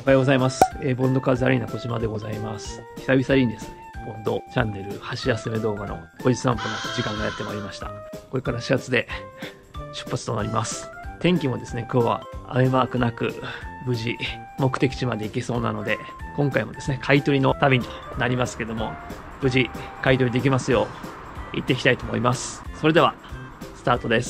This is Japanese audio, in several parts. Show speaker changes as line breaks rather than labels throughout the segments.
おはようございます。ボンドカーズアリーナ小島でございます。久々にですね、ボンドチャンネル箸休め動画のおじ散歩の時間がやってまいりました。これから始発で出発となります。天気もですね、今日は雨マークなく無事目的地まで行けそうなので、今回もですね、買い取りの旅になりますけども、無事買い取りできますよう行っていきたいと思います。それではスタートです。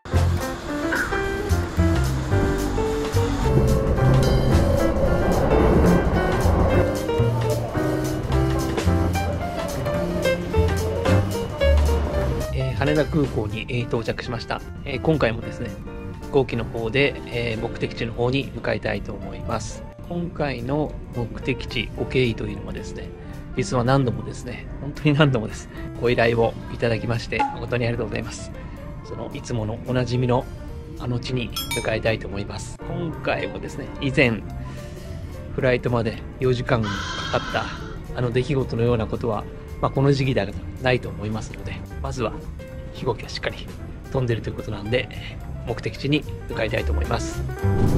羽田空港に到着しました。今回もですね、飛行機の方で目的地の方に向かいたいと思います。今回の目的地ご経緯というのはですね、実は何度もですね、本当に何度もです、ご依頼をいただきまして、誠にありがとうございます。そのいつものおなじみのあの地に向かいたいと思います。今回もですね、以前フライトまで4時間かかったあの出来事のようなことは、この時期ではないと思いますので、まずは飛行機がしっかり飛んでるということなんで、目的地に向かいたいと思います。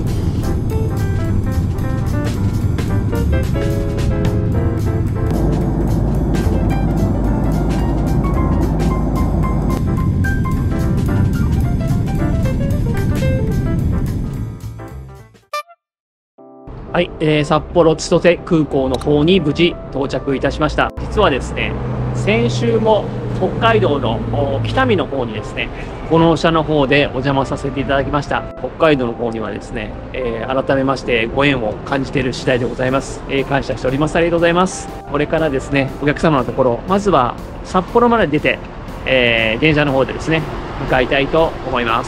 はい、札幌千歳空港の方に無事到着いたしました。実はですね、先週も北海道の北見の方にですね、この社の方でお邪魔させていただきました。北海道の方にはですね、改めましてご縁を感じている次第でございます。感謝しております。ありがとうございます。これからですね、お客様のところ、まずは札幌まで出て、電車の方でですね、向かいたいと思います。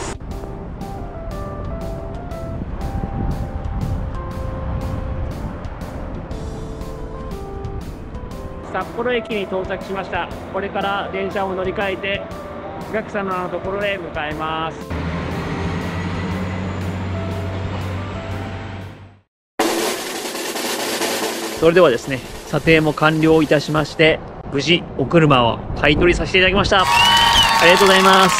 札幌駅に到着しました。これから電車を乗り換えてお客様のところへ向かいます。それではですね、査定も完了いたしまして、無事お車を買い取りさせていただきました。ありがとうございます。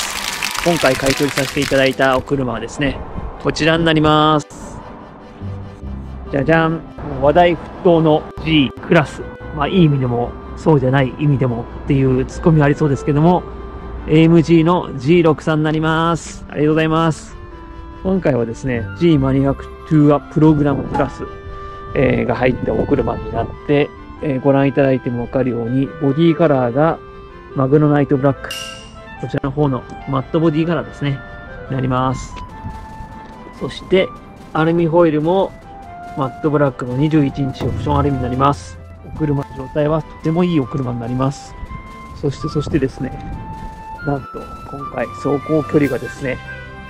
今回買い取りさせていただいたお車はですね、こちらになります。じゃじゃん。話題沸騰の G クラス。いい意味でもそうじゃない意味でもっていうツッコミはありそうですけども、 AMG の G63 になります。ありがとうございます。今回はですね、 G マニファクチュアプログラムプラス、が入ったお車になって、ご覧いただいても分かるように、ボディカラーがマグノナイトブラック、こちらの方のマットボディカラーですね、なります。そしてアルミホイルもマットブラックの21インチオプションアルミになります。お車の状態はとてもいいお車になります。そしてですね、なんと今回走行距離がですね、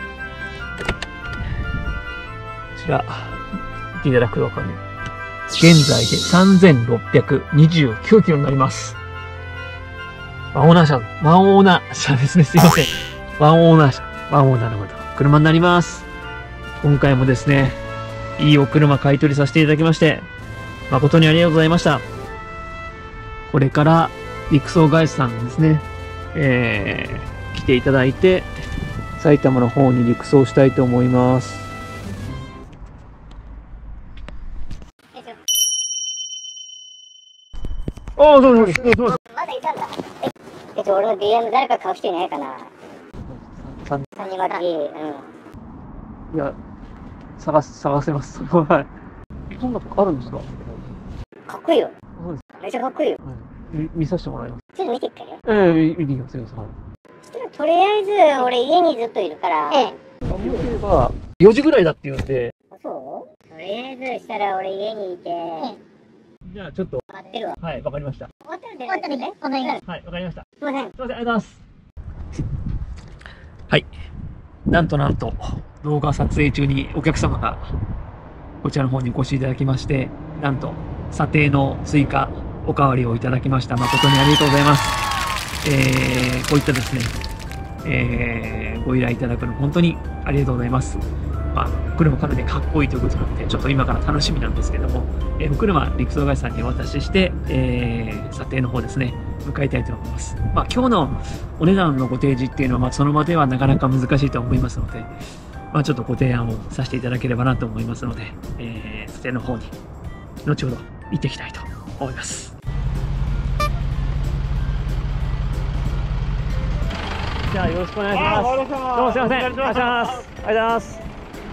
こちら見ていただくと分かる、現在で3629キロになります。ワンオーナー車ですね。すいません。ワンオーナーの車になります。今回もですね、いいお車買い取りさせていただきまして、誠にありがとうございました。これから陸送会社さんにですね、来ていただいて、埼玉の方に陸送したいと思います。ああ、そうです。
まだいたんだ。俺の DM 誰か買う人いないかな。3人まで。
いや、探せます。はい。そんなとあるんですか？
かっこいいよ。
そうです。
めっちゃかっこいいよ。
見させてもらいます。
ちょっと見てっからよ。
見てきますよ。
とりあえず、俺家にずっといるから。
よければ、4時ぐらいだって言うんで。
そう？とりあえずしたら俺家にいて。
じゃあちょっと。
待ってるわ。
はい、わかりました。
終わったらね。お願い。
はい、わかりました。
すいません。
ありがとうございます。はい。なんと、動画撮影中にお客様がこちらの方にお越しいただきまして、なんと、査定の追加、おかわりをいただきました。誠にありがとうございます。こういったですね、ご依頼いただくの本当にありがとうございます。車かなりかっこいいということなので、ちょっと今から楽しみなんですけども、お車、陸送会社さんにお渡しして、査定の方ですね、向かいたいと思います。今日のお値段のご提示っていうのは、その場ではなかなか難しいと思いますので、 ちょっとご提案をさせていただければなと思いますので、そちらの方に後ほど行っていきたいと思います。じゃあよろしくお願いします。どうもすいません。ありがとうございます。ありがとうございます。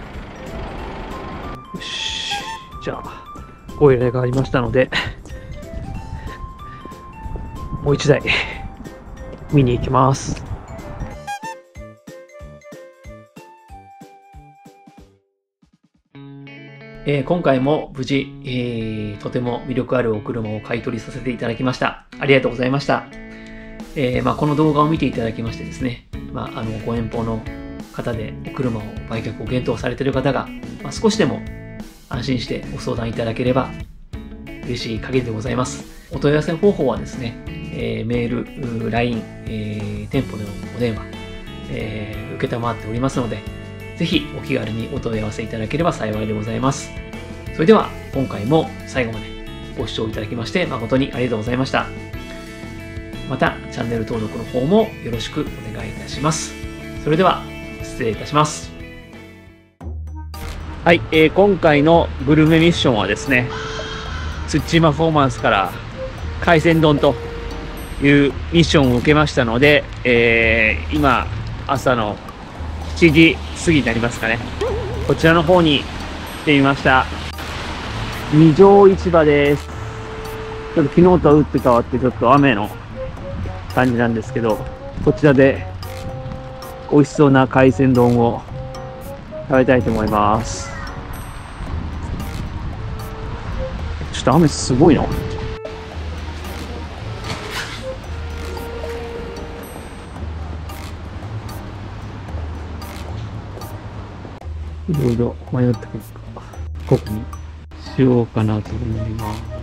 よし。じゃあ、ご依頼がありましたので、もう一台見に行きます。今回も無事、とても魅力あるお車を買い取りさせていただきました。ありがとうございました。この動画を見ていただきましてですね、ご遠方の方でお車を売却を検討されている方が、少しでも安心してご相談いただければ嬉しい限りでございます。お問い合わせ方法はですね、メール、LINE、店舗でのお電話、受けたまっておりますので、ぜひお気軽にお問い合わせいただければ幸いでございます。それでは今回も最後までご視聴いただきまして誠にありがとうございました。またチャンネル登録の方もよろしくお願いいたします。それでは失礼いたします。はい、今回のグルメミッションはですね、ツッチーマフォーマンスから海鮮丼というミッションを受けましたので、今朝の7時過ぎになりますかね。こちらの方に来てみました。二条市場です。ちょっと昨日とは打って変わってちょっと雨の感じなんですけど、こちらで美味しそうな海鮮丼を食べたいと思います。ちょっと雨すごいな。いろいろ迷った結果、ここにしようかなと思います。